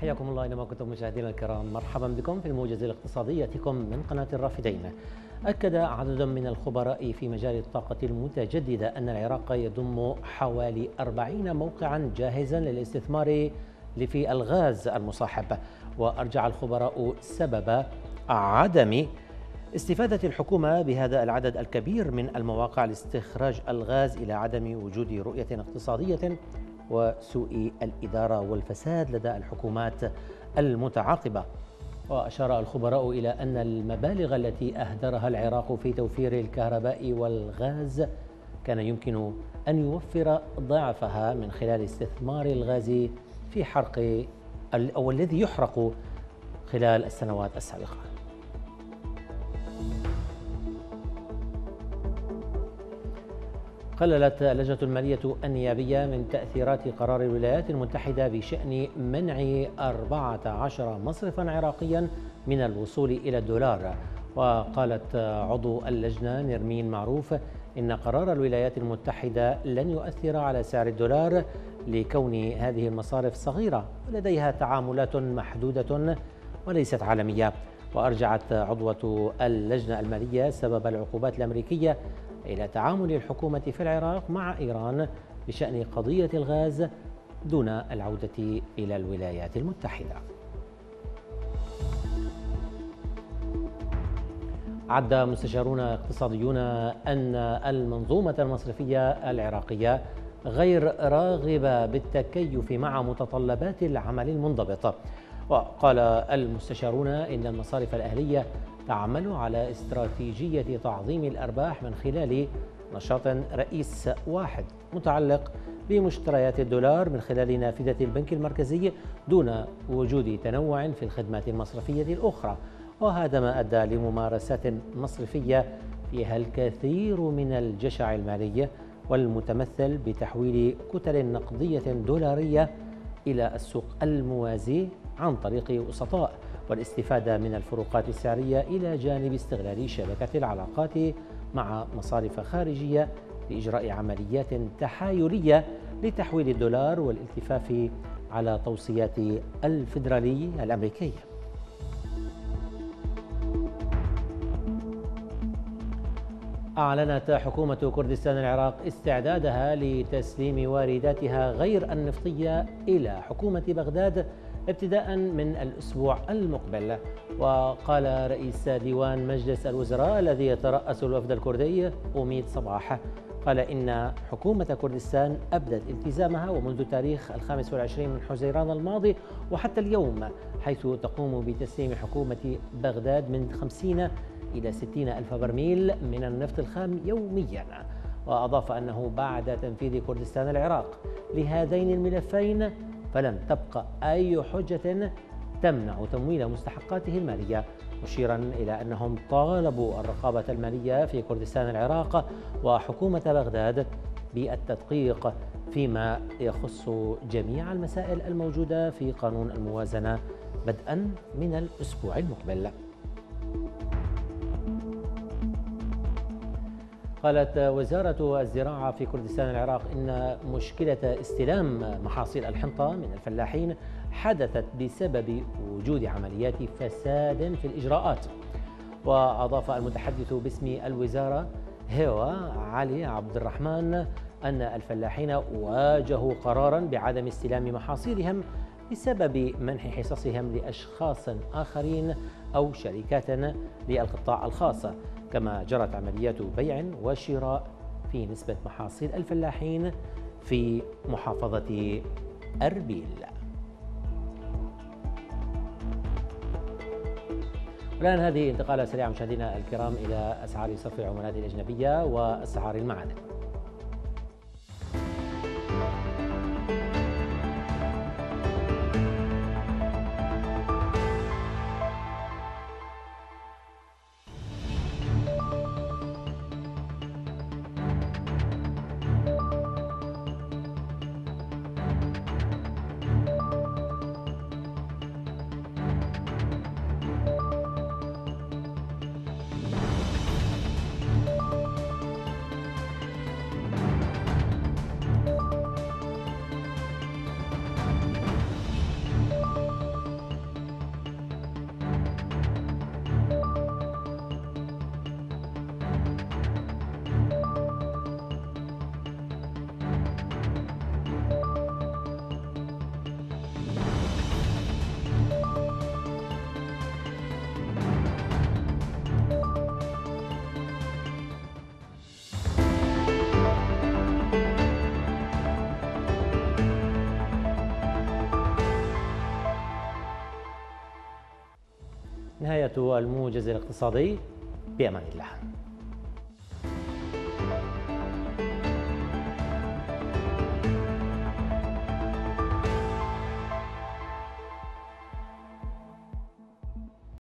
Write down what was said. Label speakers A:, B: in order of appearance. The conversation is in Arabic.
A: حياكم الله أينما كنتم مشاهدينا الكرام، مرحبا بكم في الموجز الاقتصادي يأتيكم من قناة الرافدين. أكد عدد من الخبراء في مجال الطاقة المتجددة أن العراق يضم حوالي 40 موقعا جاهزا للاستثمار في الغاز المصاحب، وأرجع الخبراء سبب عدم استفادة الحكومة بهذا العدد الكبير من المواقع لاستخراج الغاز إلى عدم وجود رؤية اقتصادية وسوء الإدارة والفساد لدى الحكومات المتعاقبة. وأشار الخبراء إلى أن المبالغ التي أهدرها العراق في توفير الكهرباء والغاز كان يمكن أن يوفر ضعفها من خلال استثمار الغاز في حرق أو الذي يحرق خلال السنوات السابقة. قللت اللجنة المالية النيابية من تأثيرات قرار الولايات المتحدة بشأن منع 14 مصرفا عراقيا من الوصول إلى الدولار. وقالت عضو اللجنة نرمين معروف إن قرار الولايات المتحدة لن يؤثر على سعر الدولار لكون هذه المصارف صغيرة ولديها تعاملات محدودة وليست عالمية. وأرجعت عضوة اللجنة المالية سبب العقوبات الأمريكية إلى تعامل الحكومة في العراق مع إيران بشأن قضية الغاز دون العودة إلى الولايات المتحدة. عد مستشارون اقتصاديون أن المنظومة المصرفية العراقية غير راغبة بالتكيف مع متطلبات العمل المنضبط. وقال المستشارون إن المصارف الأهلية تعمل على استراتيجية تعظيم الأرباح من خلال نشاط رئيس واحد متعلق بمشتريات الدولار من خلال نافذة البنك المركزي دون وجود تنوع في الخدمات المصرفية الأخرى. وهذا ما أدى لممارسات مصرفية فيها الكثير من الجشع المالي والمتمثل بتحويل كتل نقدية دولارية إلى السوق الموازي عن طريق وسطاء، والاستفادة من الفروقات السعرية إلى جانب استغلال شبكة العلاقات مع مصارف خارجية لإجراء عمليات تحايلية لتحويل الدولار والالتفاف على توصيات الفيدرالي الأمريكي. أعلنت حكومة كردستان العراق استعدادها لتسليم وارداتها غير النفطية إلى حكومة بغداد ابتداء من الأسبوع المقبل. وقال رئيس ديوان مجلس الوزراء الذي يترأس الوفد الكردي أميد صباح قال إن حكومة كردستان أبدت التزامها ومنذ تاريخ 25 من حزيران الماضي وحتى اليوم، حيث تقوم بتسليم حكومة بغداد من 50 إلى 60 ألف برميل من النفط الخام يوميا. وأضاف أنه بعد تنفيذ كردستان العراق لهذين الملفين فلن تبقى أي حجة تمنع تمويل مستحقاته المالية، مشيرا إلى أنهم طالبوا الرقابة المالية في كردستان العراق وحكومة بغداد بالتدقيق فيما يخص جميع المسائل الموجودة في قانون الموازنة بدءا من الأسبوع المقبل. قالت وزارة الزراعة في كردستان العراق إن مشكلة استلام محاصيل الحنطة من الفلاحين حدثت بسبب وجود عمليات فساد في الإجراءات. وأضاف المتحدث باسم الوزارة هوا علي عبد الرحمن أن الفلاحين واجهوا قرارا بعدم استلام محاصيلهم بسبب منح حصصهم لأشخاص آخرين أو شركات للقطاع الخاص، كما جرت عمليات بيع وشراء في نسبة محاصيل الفلاحين في محافظة أربيل. والآن هذه انتقالة سريعة مشاهدينا الكرام إلى أسعار صرف العملات الأجنبية وأسعار المعادن. نهاية الموجز الاقتصادي، بأمان الله.